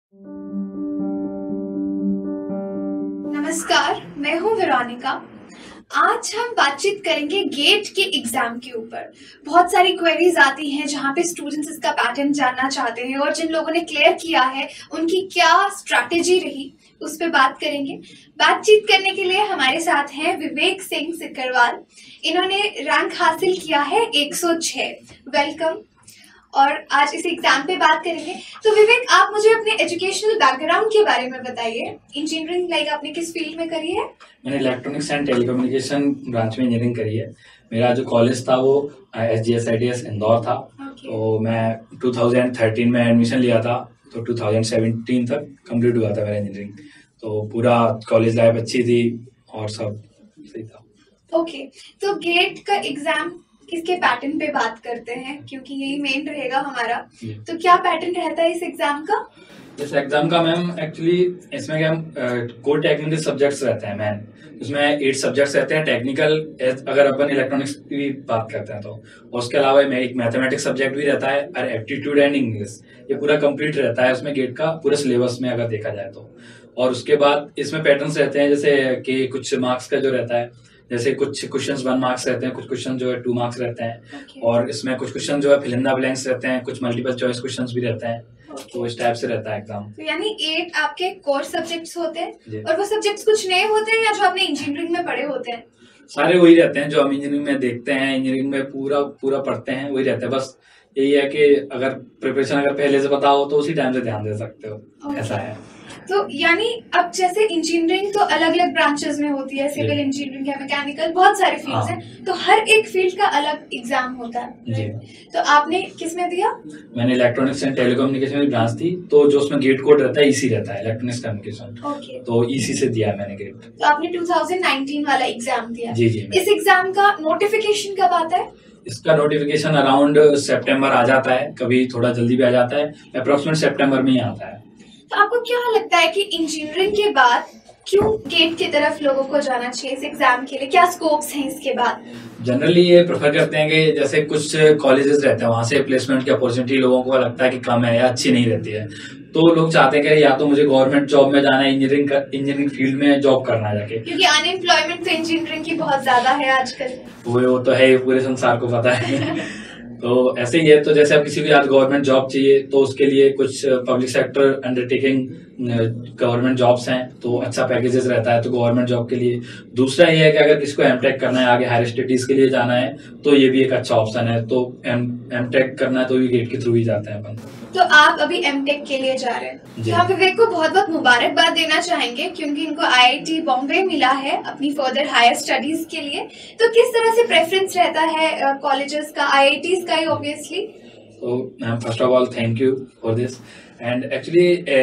नमस्कार, मैं हूं वेरोनिका। आज हम बातचीत करेंगे गेट के एग्जाम के ऊपर। बहुत सारी क्वेरीज आती हैं जहां पे स्टूडेंट्स इसका पैटर्न जानना चाहते हैं और जिन लोगों ने क्लियर किया है उनकी क्या स्ट्रैटेजी रही उस पर बात करेंगे। बातचीत करने के लिए हमारे साथ हैं विवेक सिंह सिकरवार। इन्होंने रैंक हासिल किया है 106। वेलकम। और आज इस एग्जाम पे बात करेंगे। तो विवेक, आप मुझे अपने एजुकेशनल बैकग्राउंड के बारे में बताइए। इंजीनियरिंग लाइक आपने किस फील्ड में करी है? मैंने इलेक्ट्रॉनिक्स एंड टेलीकम्युनिकेशन ब्रांच में इंजीनियरिंग करी है। मेरा जो कॉलेज था वो SGS IAS इंदौर था। तो मैं 2013 में एडमिशन लिया था, तो 2017 तक कंप्लीट हुआ था मेरा इंजीनियरिंग। तो पूरा कॉलेज लाइफ अच्छी थी और सब सही था। ओके, तो गेट का एग्जाम किसके पैटर्न पे बात करते हैं, क्योंकि यही मेन रहेगा हमारा। तो क्या पैटर्न रहता है इस एग्जाम का? इस एग्जाम का मैम एक्चुअली इसमें क्या कोर टेक्निकल सब्जेक्ट्स रहते हैं मैम। उसमें 8 सब्जेक्ट्स रहते हैं टेक्निकल, अगर अपन इलेक्ट्रॉनिक्स की बात करते हैं तो। और उसके अलावा एक मैथमेटिक्स सब्जेक्ट भी रहता है और एप्टीट्यूड एंड इंग्लिश, ये पूरा कंप्लीट रहता है उसमें गेट का पूरे सिलेबस में अगर देखा जाए तो। और उसके बाद इसमें पैटर्न्स रहते हैं, जैसे कि कुछ मार्क्स का जो रहता है, जैसे कुछ क्वेश्चंस 1 मार्क्स रहते हैं, कुछ क्वेश्चन जो है 2 मार्क्स रहते हैं। और इसमें कुछ क्वेश्चन जो है फिल इन द ब्लैंक्स रहते हैं, कुछ मल्टीपल चॉइस क्वेश्चंस भी रहते हैं। तो इस टाइप से रहता है एग्जाम। तो यानी 8 आपके कोर सब्जेक्ट्स होते हैं, और वो सब्जेक्ट्स कुछ नए होते हैं या जो आपने इंजीनियरिंग में पढ़े होते हैं? सारे वही रहते हैं जो हम इंजीनियरिंग में देखते हैं, इंजीनियरिंग में पूरा पढ़ते हैं, वही रहते हैं। बस यही है कि अगर प्रिपरेशन अगर पहले से पता हो तो उसी टाइम से ध्यान दे सकते हो। ऐसा है। तो यानी अब जैसे इंजीनियरिंग तो अलग अलग ब्रांचेस में होती है, सिविल इंजीनियरिंग है, मैकेनिकल, बहुत सारे फील्ड्स हैं, तो हर एक फील्ड का अलग एग्जाम होता है। तो आपने किस में दिया? मैंने इलेक्ट्रॉनिक्स एंड टेलीकम्युनिकेशन में ब्रांच थी, तो जो उसमें गेट कोड रहता है इसी रहता है, इलेक्ट्रॉनिक्स कम्युनिकेशन। तो इसी से दिया मैंने गेट। तो आपने 2019 वाला एग्जाम दिया? जी। इस एग्जाम का नोटिफिकेशन कब आता है? इसका नोटिफिकेशन अराउंड सितंबर आ जाता है, कभी थोड़ा जल्दी भी आ जाता है, अप्रोक्सीमेट सितंबर में ही आता है। तो आपको क्या लगता है कि इंजीनियरिंग के बाद क्यों गेट की तरफ लोगों को जाना चाहिए इस एग्जाम के लिए? क्या स्कोप्स हैं इसके बाद? जनरली ये प्रेफर करते हैं कि जैसे कुछ कॉलेजेस रहते हैं वहां से प्लेसमेंट की अपॉर्चुनिटी लोगों को लगता है कि कम है या अच्छी नहीं रहती है, तो लोग चाहते हैं कि या तो मुझे गवर्नमेंट जॉब में जाना है, इंजीनियरिंग फील्ड में जॉब करना है जाके, क्योंकि अनएम्प्लॉयमेंट तो इंजीनियरिंग की बहुत ज्यादा है आजकल। वो तो है, पूरे संसार को पता है। तो ऐसे ही है। तो जैसे अब किसी को आज गवर्नमेंट जॉब चाहिए तो उसके लिए कुछ public sector undertaking government jobs हैं, तो अच्छा पैकेजेस रहता है तो गवर्नमेंट जॉब के लिए। दूसरा ये है कि अगर किसी को एमटेक करना है, आगे हायर स्टडीज के लिए जाना है, तो ये भी एक अच्छा ऑप्शन है। तो एमटेक करना है तो भी गेट के थ्रू ही जाते हैं अपन। तो आप अभी एमटेक के लिए जा रहे हैं, तो हम विवेक को बहुत बहुत मुबारकबाद देना चाहेंगे, क्योंकि इनको IIT बॉम्बे मिला है अपनी फर्दर हायर स्टडीज के लिए। तो किस तरह से प्रेफरेंस रहता है कॉलेजेस का, IITs का ही ऑब्वियसली? तो ma'am first of all thank you for this. And actually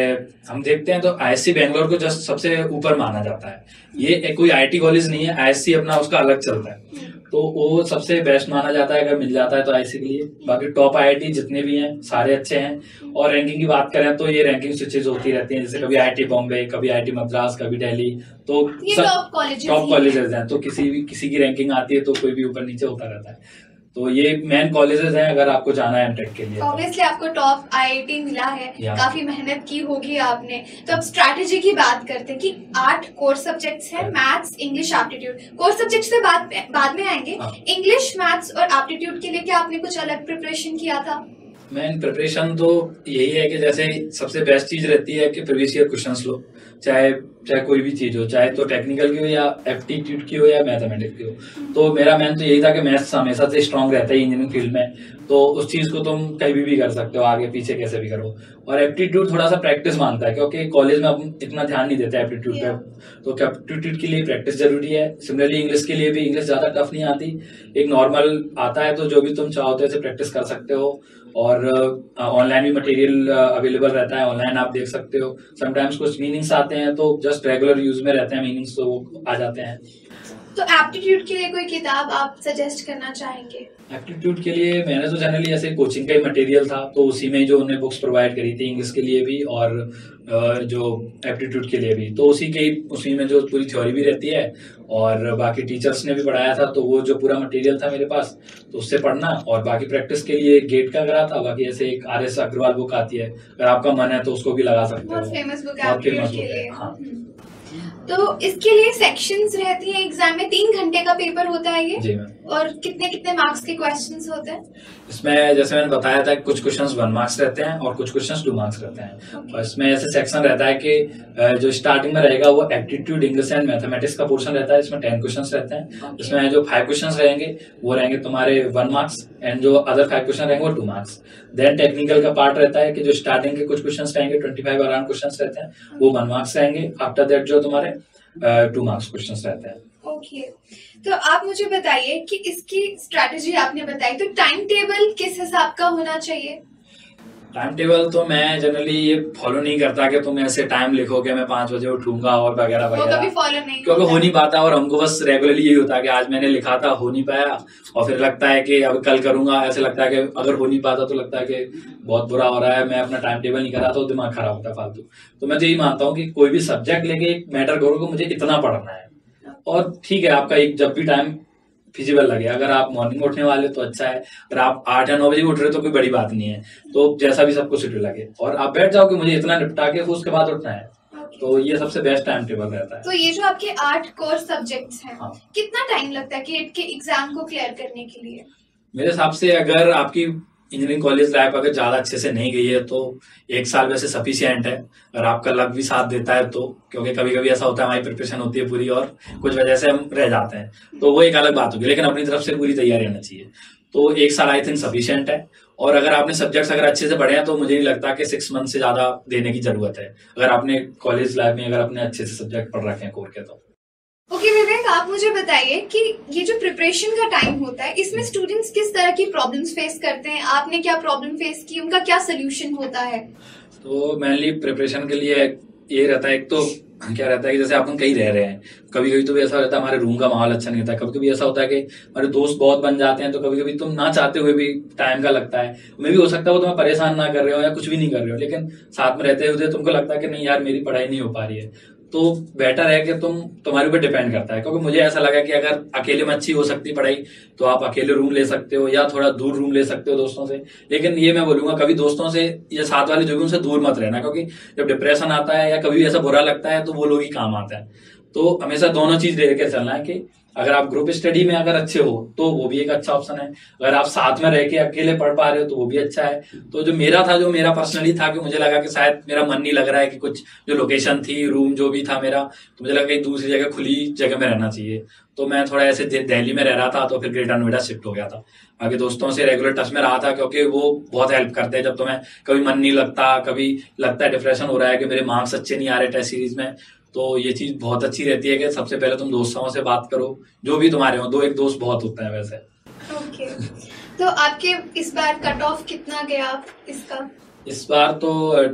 हम देखते हैं तो ISC बेंगलोर को जस्ट सबसे ऊपर माना जाता है। ये कोई IIT कॉलेज नहीं है, ISC अपना उसका अलग चलता है, तो वो सबसे बेस्ट माना जाता है अगर मिल जाता है तो ISC के लिए। बाकी टॉप IIT जितने भी हैं सारे अच्छे हैं। और रैंकिंग की बात करें तो ये रैंकिंग स्विचेज होती रहती हैं, जैसे कभी IIT बॉम्बे, कभी IIT मद्रास, कभी दिल्ली, तो टॉप कॉलेजेस हैं। तो किसी की रैंकिंग आती है तो कोई भी ऊपर नीचे होता रहता है। तो ये मेन कॉलेजेस हैं अगर आपको जाना है एमटेक के लिए। ऑब्वियसली आपको टॉप IIT मिला है, काफी मेहनत की होगी आपने। तो अब स्ट्रैटेजी की बात करते हैं कि 8 कोर सब्जेक्ट्स हैं, maths, English, aptitude. Core subjects पे बाद में आएंगे। इंग्लिश, मैथ्स और एप्टीट्यूड के लिए क्या आपने कुछ अलग प्रिपरेशन किया था? मेन प्रिपरेशन तो यही है कि जैसे सबसे बेस्ट चीज रहती है कि प्रीवियस ईयर क्वेश्चंस लो, चाहे कोई भी चीज हो, चाहे तो टेक्निकल की हो या एप्टीट्यूड की हो या मैथमेटिक्स की हो। तो मेरा मेन तो यही था कि मैथ्स हमेशा से स्ट्रांग रहता है इंजीनियरिंग फील्ड में, तो उस चीज को तुम कहीं भी कर सकते हो, आगे पीछे कैसे भी करो। और एप्टीट्यूड थोड़ा सा प्रैक्टिस मांगता है, क्योंकि कॉलेज में हम इतना ध्यान नहीं देते एप्टीट्यूड पे, तो एप्टीट्यूड के लिए प्रैक्टिस जरूरी है। सिमिलरली इंग्लिश के लिए भी, इंग्लिश ज्यादा टफ नहीं आती, एक नॉर्मल आता है, तो जो भी तुम चाहो तो ऐसे प्रैक्टिस कर सकते हो। और ऑनलाइन भी मटेरियल अवेलेबल रहता है, ऑनलाइन आप देख सकते हो। समटाइम्स कुछ मीनिंग्स आते हैं तो जस्ट रेगुलर यूज में रहते हैं मीनिंग्स, तो वो आ जाते हैं। तो एप्टीट्यूड के लिए कोई किताब आप सजेस्ट करना चाहेंगे? एप्टीट्यूड के लिए मैंने तो जनरली ऐसे कोचिंग का ही मटेरियल था तो उसी में जो उन्होंने बुक्स प्रोवाइड करी थी इंग्लिश के लिए भी और जो एप्टीट्यूड के लिए भी, तो उसी में जो पूरी थ्योरी भी रहती है और बाकी टीचर्स ने भी पढ़ाया था तो वो जो पूरा मटेरियल था मेरे पास तो उससे पढ़ना, और बाकी प्रैक्टिस के लिए गेट का करा था। बाकी ऐसे एक RS अग्रवाल बुक आती है, अगर आपका मन है तो उसको भी लगा सकते हो, बहुत फेमस बुक बहुत फेमस बुक है। है। हाँ। तो इसके लिए सेक्शंस रहती हैं एग्जाम में, 3 घंटे का पेपर होता है ये? जी मैम। और कितने कितने मार्क्स के क्वेश्चंस होते हैं इसमें? जैसे मैंने बताया था कुछ क्वेश्चंस 1 मार्क्स रहते हैं और कुछ क्वेश्चंस 2 मार्क्स रहते हैं। और इसमें ऐसे सेक्शन रहता है कि जो स्टार्टिंग में रहेगा वो एप्टीट्यूड इंग्लिश एंड मैथमेटिक्स का पोर्शन रहता है, इसमें 10 क्वेश्चंस रहते हैं। इसमें जो 5 क्वेश्चंस रहेंगे वो रहेंगे तुम्हारे 1 मार्क्स एंड जो अदर 5 क्वेश्चन रहेंगे वो 2 मार्क्स। देन टेक्निकल का पार्ट रहता है कि जो स्टार्टिंग के कुछ क्वेश्चंस रहेंगे 25 अराउंड क्वेश्चंस रहते हैं वो 1 मार्क्स रहेंगे। आफ्टर दैट जो तुम्हारे 2 मार्क्स क्वेश्चंस रहते हैं। ओके, तो आप मुझे बताइए कि इसकी स्ट्रैटेजी आपने बताई, तो टाइम टेबल किस हिसाब का होना चाहिए? टाइम टेबल तो मैं जनरली ये फॉलो नहीं करता कि तुम ऐसे टाइम लिखो कि मैं 5 बजे उठूंगा और वगैरह वो वगैरह, कभी फॉलो नहीं क्योंकि होता हो नहीं पाता। और हमको बस रेगुलरली यही होता है कि आज मैंने लिखा था, हो नहीं पाया, और फिर लगता है कि अब कल करूंगा। ऐसे लगता है कि अगर हो नहीं पाता तो लगता है कि बहुत बुरा हो रहा है, मैं अपना टाइम टेबल नहीं करा तो दिमाग खराब होता है फालतू। तो मैं तो यही मानता हूँ कि कोई भी सब्जेक्ट लेके एक मैटर करो कि मुझे इतना पढ़ना है, और ठीक है आपका एक जब भी टाइम फिजिबल लगे। अगर आप मॉर्निंग उठने वाले तो अच्छा है, अगर आप 8 या 9 बजे उठ रहे हो तो कोई बड़ी बात नहीं है, तो जैसा भी सबको सुट लगे और आप बैठ जाओ कि मुझे इतना निपटा के उसके बाद उठना है, तो ये सबसे बेस्ट टाइम टेबल रहता है। तो ये जो आपके 8 कोर सब्जेक्ट्स हैं, हाँ। कितना टाइम लगता है गेट के एग्जाम को क्लियर करने के लिए? मेरे हिसाब से अगर आपकी इंजीनियरिंग कॉलेज लाइफ अगर ज्यादा अच्छे से नहीं गई है तो 1 साल वैसे सफिशिएंट है, अगर आपका लक भी साथ देता है तो। क्योंकि कभी कभी ऐसा होता है हमारी प्रिपरेशन होती है पूरी और कुछ वजह से हम रह जाते हैं, तो वो एक अलग बात होगी, लेकिन अपनी तरफ से पूरी तैयारी रहना चाहिए। तो 1 साल आई थिंक सफिशिएंट है। और अगर आपने सब्जेक्ट्स अगर अच्छे से पढ़े हैं तो मुझे नहीं लगता कि 6 मंथ से ज्यादा देने की जरूरत है, अगर आपने कॉलेज लाइफ में अगर अपने अच्छे से सब्जेक्ट पढ़ रखे हैं कोर के तो। ओके विवेक, आप मुझे बताइए कि ये जो प्रिपरेशन का टाइम होता है इसमें स्टूडेंट्स किस तरह की प्रॉब्लम्स फेस करते हैं? आपने क्या प्रॉब्लम फेस की, उनका क्या सोल्यूशन होता है? तो मेनली प्रिपरेशन के लिए ये रहता है, एक तो क्या रहता है कि जैसे अपन कहीं रह रहे हैं, कभी कभी तो ऐसा रहता है हमारे रूम का माहौल अच्छा नहीं होता, कभी कभी ऐसा होता है कि हमारे दोस्त बहुत बन जाते हैं, तो कभी कभी तुम ना चाहते हुए भी टाइम का लगता है। मे भी हो सकता है वो तुम्हें परेशान ना कर रहे हो या कुछ भी नहीं कर रहे हो, लेकिन साथ में रहते हुए तुमको लगता है कि नहीं यार मेरी पढ़ाई नहीं हो पा रही है। तो बेटर है कि तुम्हारे ऊपर डिपेंड करता है, क्योंकि मुझे ऐसा लगा कि अगर अकेले में अच्छी हो सकती पढ़ाई तो आप अकेले रूम ले सकते हो या थोड़ा दूर रूम ले सकते हो दोस्तों से। लेकिन ये मैं बोलूंगा कभी दोस्तों से या साथ वाले जो भी उनसे दूर मत रहना, क्योंकि जब डिप्रेशन आता है या कभी ऐसा बुरा लगता है तो वो लोग ही काम आता है। तो हमेशा दोनों चीज लेकर चलना है कि अगर आप ग्रुप स्टडी में अगर अच्छे हो तो वो भी एक अच्छा ऑप्शन है, अगर आप साथ में रह के अकेले पढ़ पा रहे हो तो वो भी अच्छा है। तो जो मेरा पर्सनली था कि मुझे लगा कि शायद मेरा मन नहीं लग रहा है कि कुछ जो लोकेशन थी रूम जो भी था मेरा, तो मुझे लगा कि दूसरी जगह खुली जगह में रहना चाहिए। तो मैं थोड़ा ऐसे दिल्ली में रह रहा था तो फिर ग्रेटर नोएडा शिफ्ट हो गया था। बाकी दोस्तों से रेगुलर टच में रहा था क्योंकि वो बहुत हेल्प करते हैं जब तुम्हें कभी मन नहीं लगता, कभी लगता है डिप्रेशन हो रहा है कि मेरे मार्क्स अच्छे नहीं आ रहे टेस्ट सीरीज में, तो ये चीज बहुत अच्छी रहती है कि सबसे पहले तुम दोस्तों से बात करो जो भी तुम्हारे हो। 2-1 दोस्त बहुत होते हैं वैसे। ओके, तो आपके इस बार कट ऑफ कितना गया इसका? इस बार तो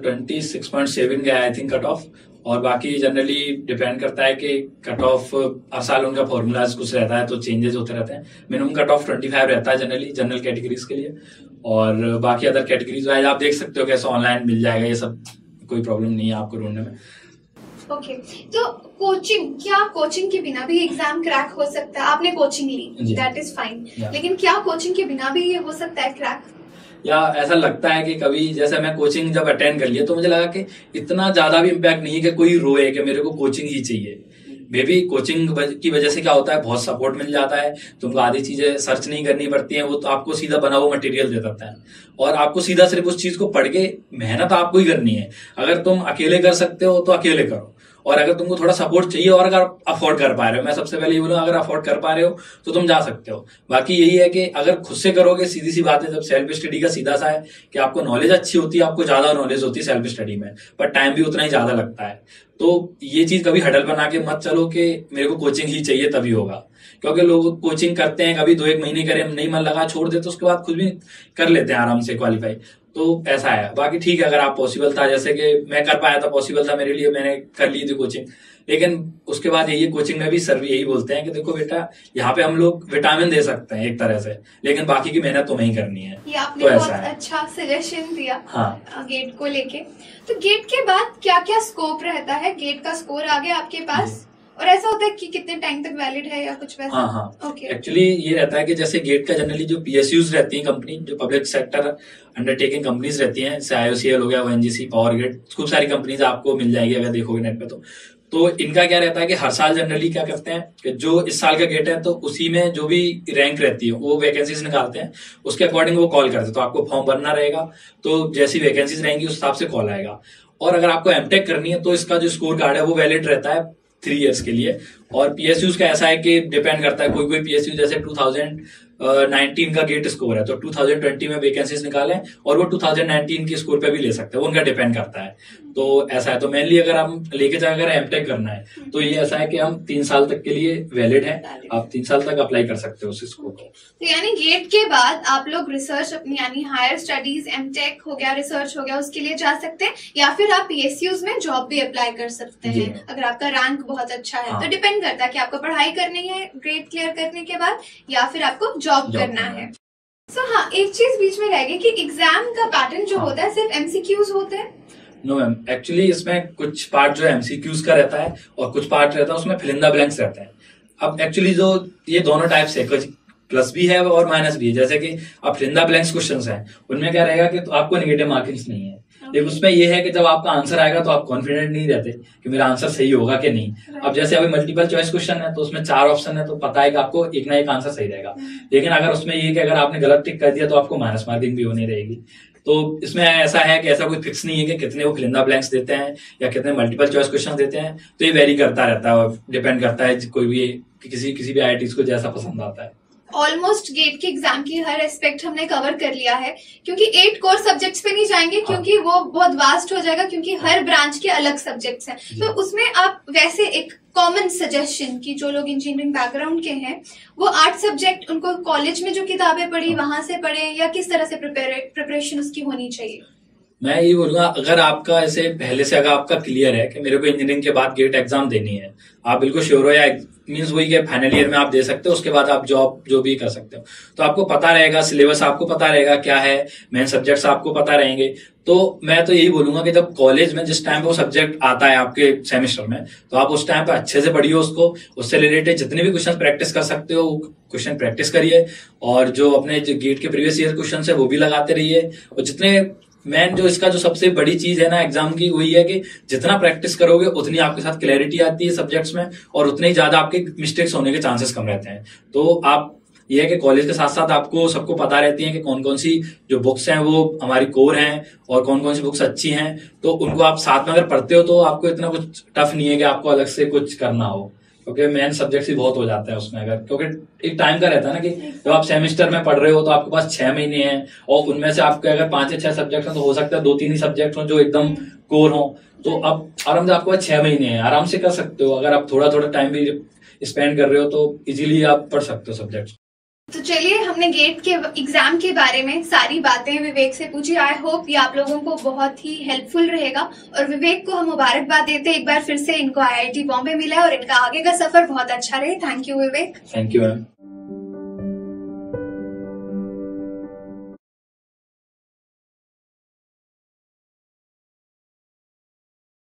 26.7 गया आई थिंक कट ऑफ, और बाकी जनरली डिपेंड करता है कि कट ऑफ हर साल उनका फॉर्मूलाज कुछ रहता है तो चेंजेस होते रहते हैं। मिनिमम कट ऑफ 25 रहता है जनरली जनरल कैटेगरीज के लिए, और बाकी अदर कैटेगरीज वाइज आप देख सकते हो कैसे ऑनलाइन मिल जाएगा, ये सब कोई प्रॉब्लम नहीं है आपको ढूंढने में। ओके, तो कोचिंग के बिना भी एग्जाम क्रैक हो सकता है? आपने कोचिंग ली, दैट इज फाइन, लेकिन क्या कोचिंग के बिना भी ये हो सकता है क्रैक? या ऐसा लगता है कि कभी जैसे मैं कोचिंग जब अटेंड कर लिया तो मुझे लगा कि इतना ज्यादा भी इम्पैक्ट नहीं है कि कोई रोए कि मेरे को कोचिंग ही चाहिए। मे बी कोचिंग की वजह से क्या होता है बहुत सपोर्ट मिल जाता है, तुमको आधी चीजें सर्च नहीं करनी पड़ती हैं, वो तो आपको सीधा बना हुआ मटेरियल दे देता है और आपको सीधा सिर्फ उस चीज को पढ़ के मेहनत आपको ही करनी है। अगर तुम अकेले कर सकते हो तो अकेले करो, और अगर तुमको थोड़ा सपोर्ट चाहिए और अगर अफोर्ड कर पा रहे हो, मैं सबसे पहले ये बोलूंगा अगर अफोर्ड कर पा रहे हो तो तुम जा सकते हो। बाकी यही है कि अगर खुद से करोगे, सीधी सी बात है, जब सेल्फ स्टडी का सीधा सा है कि आपको नॉलेज अच्छी होती है, आपको ज्यादा नॉलेज होती है सेल्फ स्टडी में, पर टाइम भी उतना ही ज्यादा लगता है। तो ये चीज कभी हडल बना के मत चलो कि मेरे को कोचिंग ही चाहिए तभी होगा, क्योंकि लोग कोचिंग करते हैं, कभी 2-1 महीने करें नहीं मन लगा छोड़ देते, उसके बाद खुद भी कर लेते हैं आराम से क्वालिफाई। तो ऐसा है। बाकी ठीक है, अगर आप पॉसिबल था, जैसे कि मैं कर पाया था, पॉसिबल था मेरे लिए, मैंने कर ली थी कोचिंग, लेकिन उसके बाद यही कोचिंग में भी सर भी यही बोलते हैं कि देखो बेटा, यहाँ पे हम लोग विटामिन दे सकते हैं एक तरह से, लेकिन बाकी की मेहनत तुम्हें ही करनी है। ये आपने तो बहुत अच्छा सजेशन दिया। हाँ, गेट को लेके। तो गेट के बाद क्या क्या स्कोप रहता है? गेट का स्कोर आ गया आपके पास, और ऐसा होता है कि कितने टाइम तक वैलिड है या कुछ वैसा? हाँ, ओके। एक्चुअली ये रहता है कि जैसे गेट का जनरली जो PSUs रहती है कंपनी, जो पब्लिक सेक्टर अंडरटेकिंग कंपनीज रहती हैं, जैसे IOCL हो गया, ONGC, पावर ग्रिड, खूब सारी कंपनीज आपको मिल जाएगी अगर देखोगे नेट पे। तो इनका क्या रहता है कि हर साल जनरली क्या करते हैं कि जो इस साल का गेट है तो उसी में जो भी रैंक रहती है वो वैकेंसीज निकालते हैं, उसके अकॉर्डिंग वो कॉल करते हैं। तो आपको फॉर्म भरना रहेगा, तो जैसी वैकेंसीज रहेंगी उस हिसाब से कॉल आएगा। और अगर आपको एमटेक करनी है तो इसका जो स्कोर कार्ड है वो वैलिड रहता है 3 इयर्स के लिए। और PSUs का ऐसा है कि डिपेंड करता है, कोई PSU जैसे 2019 का गेट स्कोर है तो 2020 में वैकेंसीज निकालें और वो 2019 के स्कोर पे भी ले सकते हैं, वो उनका डिपेंड करता है। तो ऐसा है। तो मेनली अगर हम लेके जाए, अगर एमटेक करना है तो ये ऐसा है कि हम 3 साल तक के लिए वैलिड है, आप 3 साल तक अप्लाई कर सकते हो उस स्कोर को। तो यानी गेट के बाद आप लोग रिसर्च अपनी, यानी हायर स्टडीज, एमटेक हो गया, रिसर्च हो गया, उसके लिए जा सकते हैं, या फिर आप PSUs में जॉब भी अप्लाई कर सकते हैं अगर आपका रैंक बहुत अच्छा है। तो डिपेंड करता है कि आपको पढ़ाई करनी है ग्रेड क्लियर करने के बाद या फिर आपको जॉब करना है। हाँ, एक चीज बीच में रह गई कि एग्जाम का पैटर्न जो होता है सिर्फ MCQs होते हैं? नो मैम, एक्चुअली इसमें कुछ पार्ट जो है MCQs का रहता है और कुछ पार्ट रहता है उसमें फिल इन द ब्लैंक्स रहता है। अब एक्चुअली जो ये दोनों टाइप्स है, कुछ प्लस भी है और माइनस भी है। जैसे कि अब fill in the blanks questions हैं, उनमें क्या रहेगा कि तो आपको नेगेटिव मार्किंग्स नहीं है, लेकिन उसमें यह है कि जब आपका आंसर आएगा तो आप कॉन्फिडेंट नहीं रहते कि मेरा आंसर सही होगा कि नहीं। अब जैसे अभी मल्टीपल चॉइस क्वेश्चन है तो उसमें 4 ऑप्शन है, तो पता है कि आपको एक ना एक आंसर सही रहेगा। लेकिन अगर उसमें ये कि अगर आपने गलत टिक कर दिया तो आपको माइनस मार्किंग भी होनी रहेगी। तो इसमें ऐसा है कि ऐसा कोई फिक्स नहीं है कि कितने वो फिल इन द ब्लैंक्स देते हैं या कितने मल्टीपल चॉइस क्वेश्चन देते हैं। तो ये वेरी करता रहता है, डिपेंड करता है कोई भी किसी भी IITs को जैसा पसंद आता है। ऑलमोस्ट गेट के एग्जाम की हर एस्पेक्ट हमने कवर कर लिया है, क्योंकि 8 कोर सब्जेक्ट्स पे नहीं जाएंगे क्योंकि वो बहुत वास्ट हो जाएगा, क्योंकि हर ब्रांच के अलग सब्जेक्ट्स हैं। तो उसमें आप वैसे एक कॉमन सजेशन की जो लोग इंजीनियरिंग बैकग्राउंड के हैं वो 8 सब्जेक्ट उनको कॉलेज में जो किताबें पढ़ी वहां से पढ़े, या किस तरह से प्रिपरेशन उसकी होनी चाहिए? मैं ये बोलूंगा, अगर आपका ऐसे पहले से अगर आपका क्लियर है कि मेरे को इंजीनियरिंग के बाद गेट एग्जाम देनी है, आप बिल्कुल श्योर हो, या मीन्स वही कि फाइनल ईयर में आप दे सकते हो, उसके बाद आप जॉब जो भी कर सकते हो, तो आपको पता रहेगा, सिलेबस आपको पता रहेगा क्या है, मेन सब्जेक्ट्स आपको पता रहेंगे। तो मैं तो यही बोलूंगा कि जब कॉलेज में जिस टाइम पे वो सब्जेक्ट आता है आपके सेमेस्टर में, तो आप उस टाइम पे अच्छे से पढ़िए उसको, उससे रिलेटेड जितने भी क्वेश्चन प्रैक्टिस कर सकते हो क्वेश्चन प्रैक्टिस करिए, और जो अपने जो गेट के प्रीवियस ईयर क्वेश्चन है वो भी लगाते रहिए। और जितने मैन जो इसका जो सबसे बड़ी चीज है ना एग्जाम की, वही है कि जितना प्रैक्टिस करोगे उतनी आपके साथ क्लैरिटी आती है सब्जेक्ट्स में, और उतने ही ज्यादा आपके मिस्टेक्स होने के चांसेस कम रहते हैं। तो आप ये है कि कॉलेज के साथ साथ आपको सबको पता रहती है कि कौन कौन सी जो बुक्स हैं वो हमारी कोर हैं और कौन कौन सी बुक्स अच्छी हैं, तो उनको आप साथ में अगर पढ़ते हो तो आपको इतना कुछ टफ नहीं है कि आपको अलग से कुछ करना हो, क्योंकि मेन सब्जेक्ट ही बहुत हो जाता है उसमें। अगर क्योंकि एक टाइम का रहता है ना कि जब आप सेमेस्टर में पढ़ रहे हो तो आपके पास 6 महीने हैं, और उनमें से आपके अगर 5 या 6 सब्जेक्ट हैं तो हो सकता है 2-3 ही सब्जेक्ट हो जो एकदम कोर हो, तो अब आराम से आपके पास 6 महीने हैं, आराम से कर सकते हो। अगर आप थोड़ा थोड़ा टाइम भी स्पेंड कर रहे हो तो इजीली आप पढ़ सकते हो सब्जेक्ट। तो चलिए, हमने गेट के एग्जाम के बारे में सारी बातें विवेक से पूछी। आई होप ये आप लोगों को बहुत ही हेल्पफुल रहेगा, और विवेक को हम मुबारकबाद देते हैं एक बार फिर से, इनको IIT बॉम्बे मिला है और इनका आगे का सफर बहुत अच्छा रहे। Thank you Vivek. Thank you ma'am.